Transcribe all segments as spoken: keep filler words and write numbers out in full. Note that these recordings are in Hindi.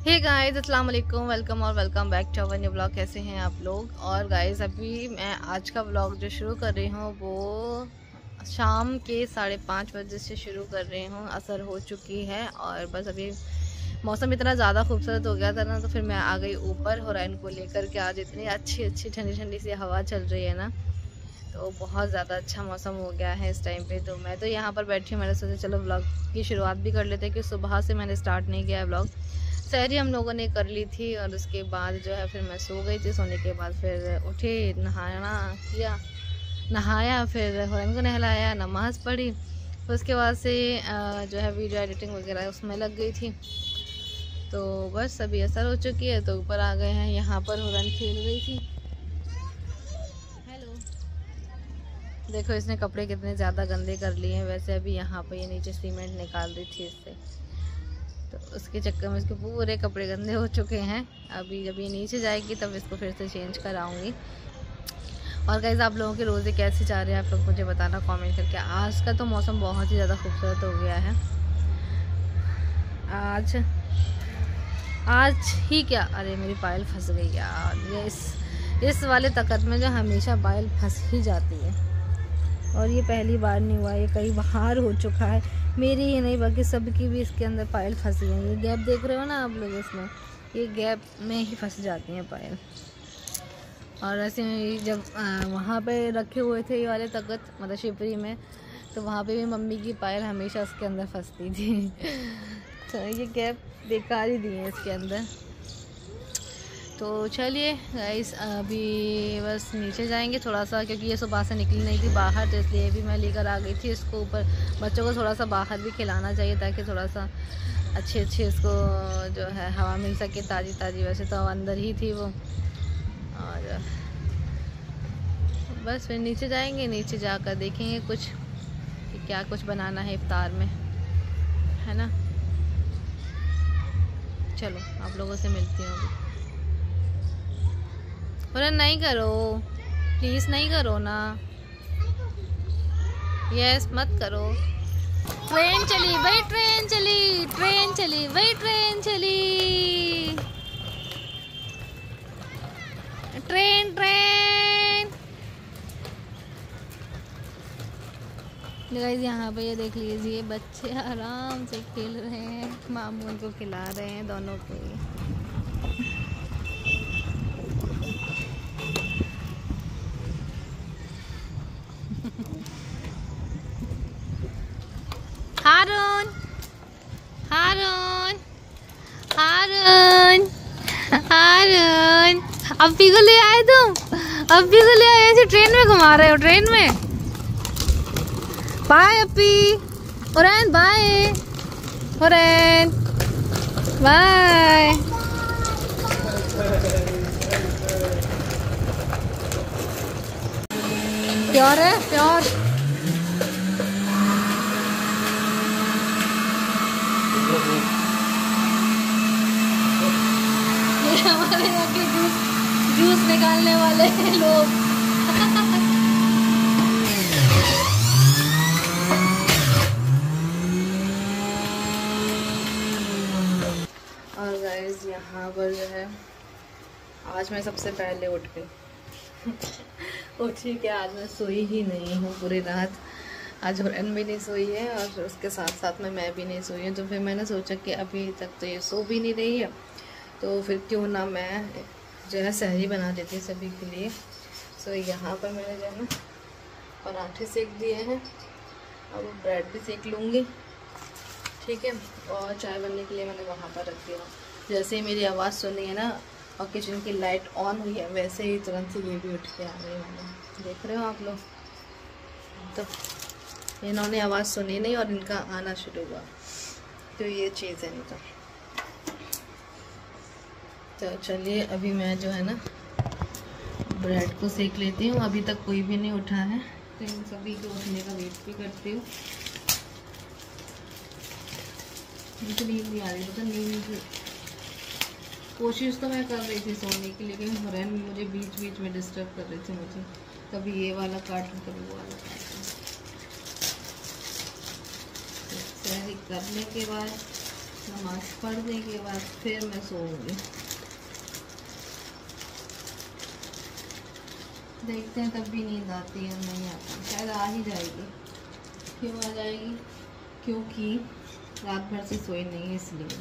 हे गाइस, अस्सलाम वालेकुम, वेलकम और welcome back to our new blog. कैसे हैं आप लोग। और गाइस, अभी मैं आज का ब्लॉग जो शुरू कर रही हूँ वो शाम के साढ़े पाँच बजे से शुरू कर रही हूँ। असर हो चुकी है और बस अभी मौसम इतना ज़्यादा खूबसूरत हो गया था ना, तो फिर मैं आ गई ऊपर हुरैन को लेकर के। आज इतनी अच्छी अच्छी ठंडी ठंडी सी हवा चल रही है ना, तो बहुत ज़्यादा अच्छा मौसम हो गया है इस टाइम पे। तो मैं तो यहाँ पर बैठी हूँ, मैंने सोचा चलो ब्लॉग की शुरुआत भी कर लेते हैं, कि सुबह से मैंने स्टार्ट नहीं किया है ब्लॉग। सहरी हम लोगों ने कर ली थी और उसके बाद जो है फिर मैं सो गई थी। सोने के बाद फिर उठे, नहाना किया, नहाया, फिर हुरैन को नहलाया, नमाज़ पढ़ी। फिर उसके बाद से जो है वीडियो एडिटिंग वगैरह उसमें लग गई थी। तो बस अभी असर हो चुकी है, तो ऊपर आ गए हैं। यहाँ पर हुरैन खेल रही थी। हेलो, देखो इसने कपड़े कितने ज़्यादा गंदे कर लिए हैं। वैसे अभी यहाँ पर ये नीचे सीमेंट निकाल रही थी इससे, तो उसके चक्कर में इसके पूरे कपड़े गंदे हो चुके हैं। अभी जब ये नीचे जाएगी तब इसको फिर से चेंज कराऊंगी। और गाइस, आप लोगों के रोज़े कैसे जा रहे हैं आप लोग मुझे बताना कमेंट करके। आज का तो मौसम बहुत ही ज़्यादा खूबसूरत हो गया है। आज आज ही क्या, अरे मेरी पायल फंस गई यार। ये इस इस वाले तकत में जो हमेशा पायल फंस ही जाती है, और ये पहली बार नहीं हुआ, ये कई बार हो चुका है। मेरी ही नहीं बल्कि सबकी भी इसके अंदर पायल फंसी है। ये गैप देख रहे हो ना आप लोग, इसमें ये गैप में ही फंस जाती हैं पायल। और ऐसे जब वहाँ पे रखे हुए थे ये वाले तकत, मतलब शिवपुरी में, तो वहाँ पे भी मम्मी की पायल हमेशा उसके अंदर फंसती थी। तो ये गैप बेकार ही दिए इसके अंदर। तो चलिए गाइस, अभी बस नीचे जाएंगे थोड़ा सा, क्योंकि ये सुबह से निकली नहीं थी बाहर, तो इसलिए भी मैं लेकर आ गई थी इसको ऊपर। बच्चों को थोड़ा सा बाहर भी खिलाना चाहिए, ताकि थोड़ा सा अच्छी अच्छी इसको जो है हवा मिल सके, ताज़ी ताज़ी। वैसे तो अंदर ही थी वो। और बस फिर नीचे जाएंगे, नीचे जाकर देखेंगे कुछ कि क्या कुछ बनाना है इफ्तार में, है ना। चलो आप लोगों से मिलती हूँ अभी। हुरैन नहीं करो प्लीज़, नहीं करो ना, यस मत करो। ट्रेन चली भाई, ट्रेन चली, ट्रेन चली भाई, ट्रेन चली, ट्रेन ट्रेन। गाइस, यहाँ पे ये देख लीजिए, बच्चे आराम से खेल रहे हैं, मामू उनको खिला रहे हैं दोनों को। हारून हारून हारून हारून, अब्बी को ले आए तुम, अब्बी को ले आए, ऐसे ट्रेन में घुमा रहे हो, ट्रेन में। बाय अब्बी, हुरैन बाय, हुरैन बाय। प्यार है प्यार। ये हमारे यहाँ के जूस जूस निकालने वाले हैं लोग। और गाइस, यहाँ पर जो है आज मैं सबसे पहले उठ गई। उठी क्या, आज मैं सोई ही नहीं हूँ पूरी रात। आज हुरैन भी नहीं सोई है और उसके साथ साथ में मैं भी नहीं सोई हूँ। तो फिर मैंने सोचा कि अभी तक तो ये सो भी नहीं रही है, तो फिर क्यों ना मैं जो है सहरी बना देती सभी के लिए। सो यहाँ पर मैंने जो है ना पराठे सेक दिए हैं, अब ब्रेड भी सेक लूँगी, ठीक है। और चाय बनने के लिए मैंने वहाँ पर रख दिया। जैसे ही मेरी आवाज़ सुनी है ना और किचन की लाइट ऑन हुई है, वैसे ही तुरंत से ये भी उठ के आ गई। मैंने देख रहे हो आप लोग, तो इन्होंने आवाज़ सुनी नहीं और इनका आना शुरू हुआ। तो ये चीज़ है इनका। तो चलिए अभी मैं जो है ना ब्रेड को सेक लेती हूँ। अभी तक कोई भी नहीं उठा है, तो इन सभी के उठने का वेट भी करती हूँ। मुझे नींद नहीं आ रही, तो नींद कोशिश तो मैं कर रही थी सोने की, लेकिन हुरैन मुझे बीच बीच में डिस्टर्ब कर रही थी। मुझे कभी ये वाला काट, कभी वो वाला काट। सहरी करने के बाद नमाज पढ़ने के बाद फिर मैं सोऊंगी। देखते हैं, तब भी नींद आती है नहीं आती, शायद आ ही जाएगी। क्यों आ जाएगी? क्योंकि रात भर से सोई नहीं है इसलिए।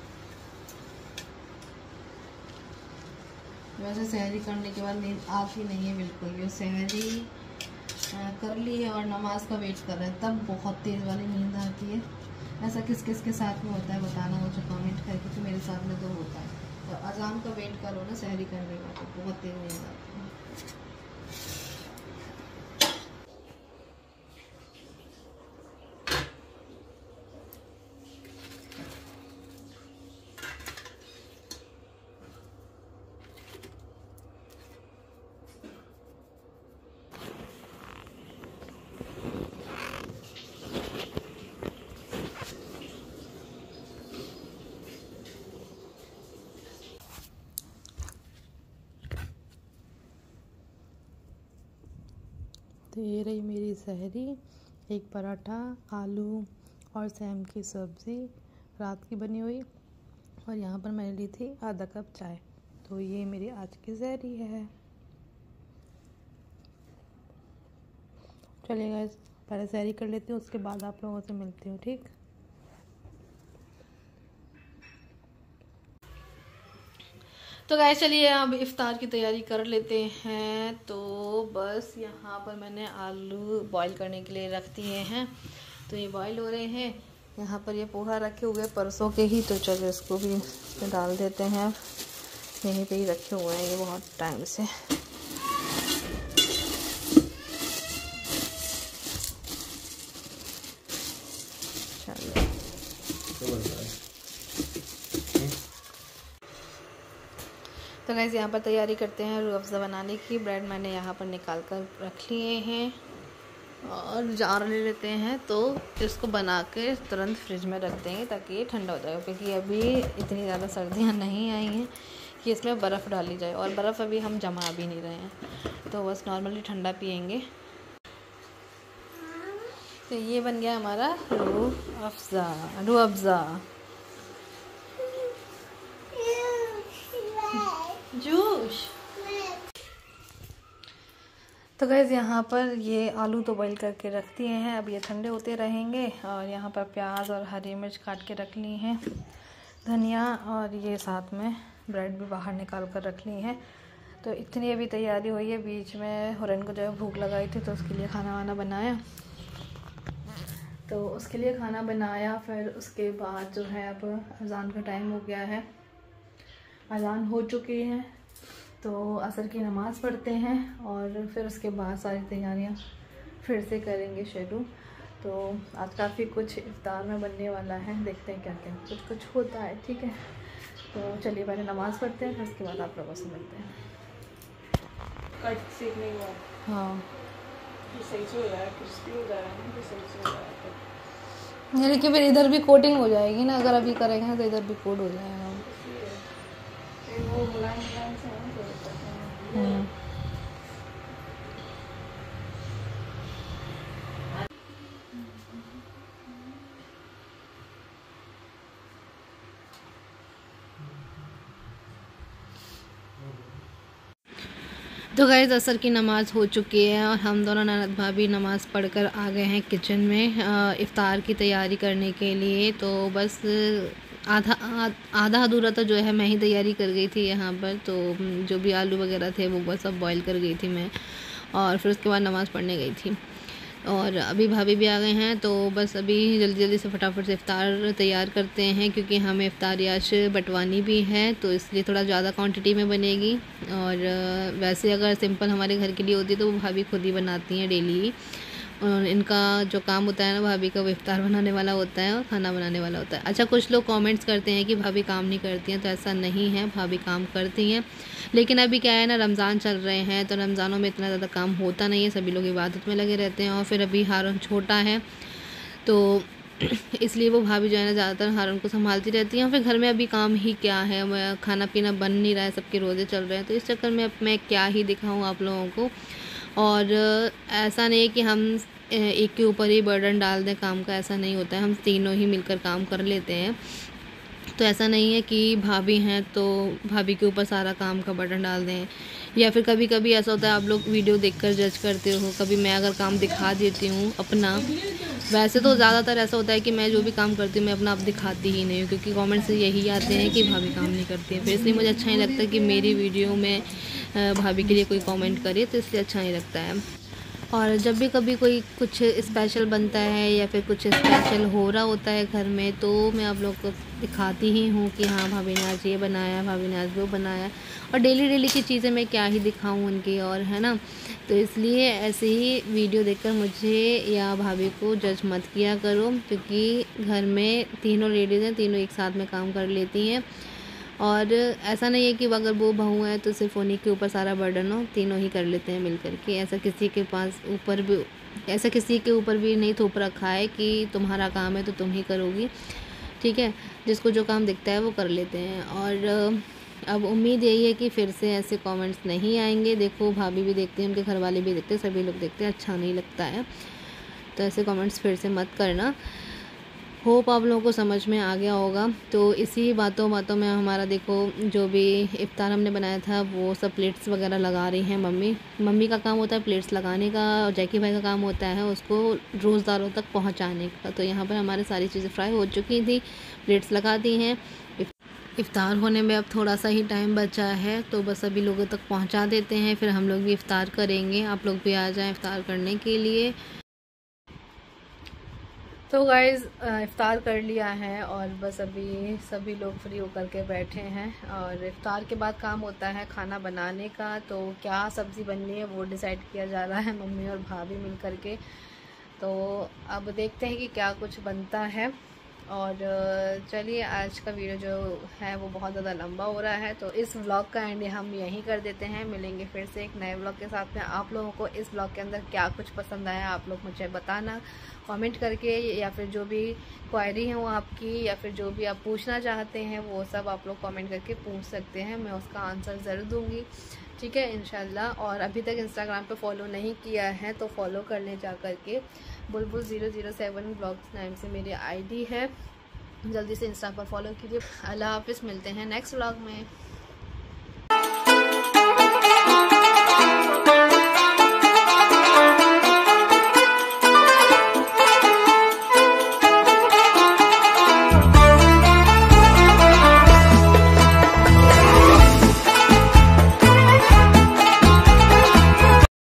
वैसे सहरी करने के बाद नींद आती नहीं है बिल्कुल भी। सहरी कर ली है और नमाज का वेट कर रहे हैं तब बहुत तेज़ वाली नींद आती है। ऐसा किस किस के साथ में होता है बताना मुझे कमेंट करके, कि मेरे साथ में तो होता है। तो अजान का वेट करो ना सहरी करने का तो बहुत तेज़ नींद आती है। तो ये रही मेरी सहरी, एक पराठा, आलू और सैम की सब्ज़ी रात की बनी हुई, और यहाँ पर मैंने ली थी आधा कप चाय। तो ये मेरी आज की सहरी है। चलिए गाइस, पहले सहरी कर लेती हूँ, उसके बाद आप लोगों से मिलती हूँ, ठीक। तो गाइस चलिए अब इफ़्तार की तैयारी कर लेते हैं। तो बस यहाँ पर मैंने आलू बॉईल करने के लिए रख दिए हैं, तो ये बॉईल हो रहे हैं। यहाँ पर ये पोहा रखे हुए परसों के ही, तो चलो इसको भी इसमें डाल देते हैं। यहीं पे ही रखे हुए हैं ये बहुत टाइम से। तो गाइस यहाँ पर तैयारी करते हैं रूह अफ़ज़ा बनाने की। ब्रेड मैंने यहाँ पर निकाल कर रख लिए हैं और जार ले लेते हैं, तो इसको बना के तुरंत फ्रिज में रख देंगे ताकि ये ठंडा हो जाएगा, क्योंकि अभी इतनी ज़्यादा सर्दियाँ नहीं आई हैं कि इसमें बर्फ़ डाली जाए, और बर्फ़ अभी हम जमा भी नहीं रहे हैं, तो बस नॉर्मली ठंडा पियेंगे। तो ये बन गया हमारा रूह अफ़ज़ा रूह अफ़ज़ा जूस। तो गैस यहाँ पर ये आलू तो बॉईल करके रख दिए हैं, अब ये ठंडे होते रहेंगे। और यहाँ पर प्याज और हरी मिर्च काट के रख ली हैं, धनिया, और ये साथ में ब्रेड भी बाहर निकाल कर रख ली हैं। तो इतनी अभी तैयारी हुई है। बीच में हुरैन को जो है भूख लगाई थी, तो उसके लिए खाना वाना बनाया तो उसके लिए खाना बनाया फिर उसके बाद जो है अब अज़ान का टाइम हो गया है, अज़ान हो चुकी है, तो असर की नमाज़ पढ़ते हैं और फिर उसके बाद सारी तैयारियां फिर से करेंगे शुरू। तो आज काफ़ी कुछ इफ्तार में बनने वाला है, देखते हैं क्या क्या कुछ कुछ होता है, ठीक है। तो चलिए पहले नमाज़ पढ़ते हैं, फिर उसके बाद आप लोगों से मिलते हैं। कट सीखने के बाद हाँ सही से हो रहा है, क्रिस्पी हो जा रहा है ना, सही से हो रहा है। ये लेकिन फिर इधर भी कोटिंग हो जाएगी ना, अगर अभी करेंगे ना तो इधर भी कोट हो जाएगा। वो मुलायम मुलायम से है तो तो गाइस असर की नमाज़ हो चुकी है और हम दोनों ननद भाभी नमाज़ पढ़कर आ गए हैं किचन में इफ़्तार की तैयारी करने के लिए। तो बस आधा आधा अधूरा तो जो है मैं ही तैयारी कर गई थी यहाँ पर, तो जो भी आलू वगैरह थे वो बस सब बॉईल कर गई थी मैं, और फिर उसके बाद नमाज़ पढ़ने गई थी। और अभी भाभी भी आ गए हैं, तो बस अभी जल्दी जल्दी से फटाफट से इफ़्तार तैयार करते हैं, क्योंकि हमें इफ़्तारी आज बंटवानी भी है, तो इसलिए थोड़ा ज़्यादा क्वांटिटी में बनेगी। और वैसे अगर सिंपल हमारे घर के लिए होती तो वो भाभी खुद ही बनाती हैं डेली, और इनका जो काम होता है ना भाभी का, वो इफ़्तार बनाने वाला होता है और खाना बनाने वाला होता है। अच्छा, कुछ लोग कमेंट्स करते हैं कि भाभी काम नहीं करती हैं, तो ऐसा नहीं है, भाभी काम करती हैं, लेकिन अभी क्या है ना, रमज़ान चल रहे हैं, तो रमज़ानों में इतना ज़्यादा काम होता नहीं है, सभी लोग इबादत में लगे रहते हैं, और फिर अभी हारून छोटा है तो इसलिए वो भाभी जो है ना ज़्यादातर हारून को संभालती रहती हैं। और फिर घर में अभी काम ही क्या है, खाना पीना बन नहीं रहा है, सबके रोज़े चल रहे हैं, तो इस चक्कर में अब मैं क्या ही दिखाऊँ आप लोगों को। और ऐसा नहीं है कि हम एक के ऊपर ही बर्डन डाल दें काम का, ऐसा नहीं होता है, हम तीनों ही मिलकर काम कर लेते हैं। तो ऐसा नहीं है कि भाभी हैं तो भाभी के ऊपर सारा काम का बटन डाल दें, या फिर कभी कभी ऐसा होता है आप लोग वीडियो देखकर जज करते हो, कभी मैं अगर काम दिखा देती हूँ अपना, वैसे तो ज़्यादातर ऐसा होता है कि मैं जो भी काम करती हूँ मैं अपना आप दिखाती ही नहीं हूँ, क्योंकि कमेंट से यही आते हैं कि भाभी काम नहीं करती है। फिर इसलिए मुझे अच्छा नहीं लगता कि मेरी वीडियो में भाभी के लिए कोई कमेंट करे, तो इसलिए अच्छा नहीं लगता है। और जब भी कभी कोई कुछ स्पेशल बनता है या फिर कुछ स्पेशल हो रहा होता है घर में, तो मैं आप लोग को दिखाती ही हूँ कि हाँ भाभी ने आज ये बनाया, भाभी ने आज वो बनाया। और डेली डेली की चीज़ें मैं क्या ही दिखाऊँ उनकी, और है ना। तो इसलिए ऐसे ही वीडियो देखकर मुझे या भाभी को जज मत किया करो, क्योंकि घर में तीनों लेडीज़ हैं, तीनों एक साथ में काम कर लेती हैं। और ऐसा नहीं है कि अगर वो बहू है तो सिर्फ उन्हीं के ऊपर सारा बर्डन हो, तीनों ही कर लेते हैं मिल कर के। ऐसा किसी के पास ऊपर भी ऐसा किसी के ऊपर भी नहीं थोप रखा है कि तुम्हारा काम है तो तुम ही करोगी, ठीक है। जिसको जो काम दिखता है वो कर लेते हैं। और अब उम्मीद यही है कि फिर से ऐसे कमेंट्स नहीं आएंगे। देखो भाभी भी देखते हैं, उनके घर वाले भी देखते हैं, सभी लोग देखते हैं, अच्छा नहीं लगता है। तो ऐसे कमेंट्स फिर से मत करना। होप आप लोगों को समझ में आ गया होगा। तो इसी बातों बातों में हमारा देखो जो भी इफ्तार हमने बनाया था वो सब प्लेट्स वगैरह लगा रही हैं मम्मी। मम्मी का काम होता है प्लेट्स लगाने का, और जैकी भाई का काम होता है उसको रोज़दारों तक पहुंचाने का। तो यहाँ पर हमारे सारी चीज़ें फ्राई हो चुकी थी, प्लेट्स लगा दी हैं। इफ्तार होने में अब थोड़ा सा ही टाइम बचा है, तो बस अभी लोगों तक पहुँचा देते हैं, फिर हम लोग भी इफ्तार करेंगे। आप लोग भी आ जाएँ इफ्तार करने के लिए। तो गाइज़ इफ़्तार कर लिया है और बस अभी सभी लोग फ्री होकर के बैठे हैं। और इफ़्तार के बाद काम होता है खाना बनाने का। तो क्या सब्ज़ी बननी है वो डिसाइड किया जा रहा है मम्मी और भाभी मिल कर के। तो अब देखते हैं कि क्या कुछ बनता है। और चलिए आज का वीडियो जो है वो बहुत ज़्यादा लंबा हो रहा है, तो इस व्लॉग का एंड हम यहीं कर देते हैं। मिलेंगे फिर से एक नए व्लॉग के साथ में। आप लोगों को इस व्लॉग के अंदर क्या कुछ पसंद आया आप लोग मुझे बताना कमेंट करके, या फिर जो भी क्वेरी है वो आपकी, या फिर जो भी आप पूछना चाहते हैं वो सब आप लोग कमेंट करके पूछ सकते हैं, मैं उसका आंसर ज़रूर दूँगी, ठीक है इंशाल्लाह। और अभी तक इंस्टाग्राम पे फॉलो नहीं किया है तो फॉलो कर लें जा करके। बुलबुल ज़ीरो ज़ीरो सेवन ब्लॉग्स नाम से मेरी आईडी है, जल्दी से इंस्टा पर फॉलो कीजिए। अल्लाह हाफिज़, मिलते हैं नेक्स्ट व्लॉग में।